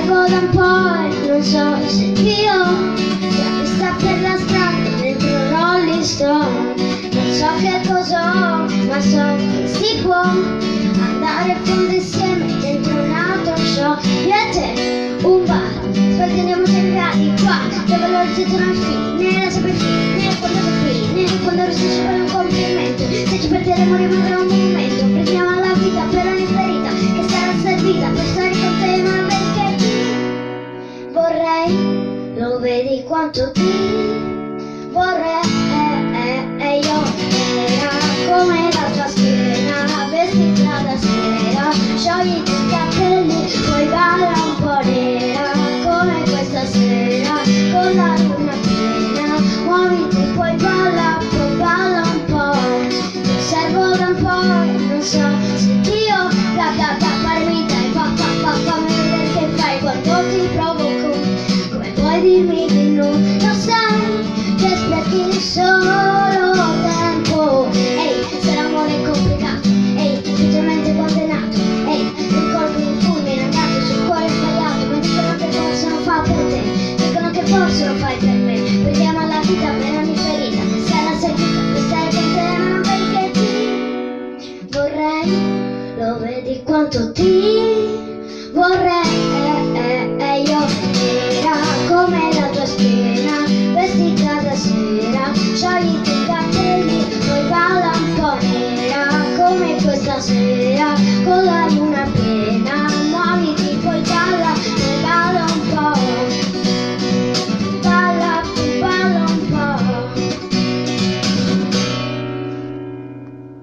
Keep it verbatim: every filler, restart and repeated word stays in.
osservo da un po' e non so se io sia vista per la strada dentro Rolling Stone. Non so che cosa ho, ma so che si può andare a fondo insieme dentro un auto show. Io e te, un bar, spartiamo centrati qua, dove l'orizzonte non fine, la sempre fine, quando sei fine, quando rosso ci vuole un complimento. Se ci perderemo rimarrà un momento, prendiamo la vita per ogni ferita che sarà servita per stare con te, ma perché ti vorrei, lo vedi quanto ti vorrei, eh, eh, eh, io era come la tua schiena, vestita da sera, sciogliti i capelli, poi balla un po' nera, come questa sera, con la luna piena, muoviti, poi balla, poi balla un po', ti osservo da un po', non so se io, da da da, farmi dai, fa fa fa, fammi vedere che fai quando ti provoco, come puoi dirmi di no, lo sai, che sprechi solo tempo, ehi, se l'amore è complicato, ehi, leggermente condannato, ehi, un colpo di fulmine andato sul cuore sbagliato, ma dicono che forse non fa per te, dicono che forse lo fai per me, perdiamo alla vita per ogni ferita, che sarà servita per stare con te, ma perché ti vorrei, lo vedi quanto ti vorrei, eh, eh, eh, io era come la tua schiena, vestita da sera, sciogliti i capelli, poi balla un po' nera, come questa sera, con la luna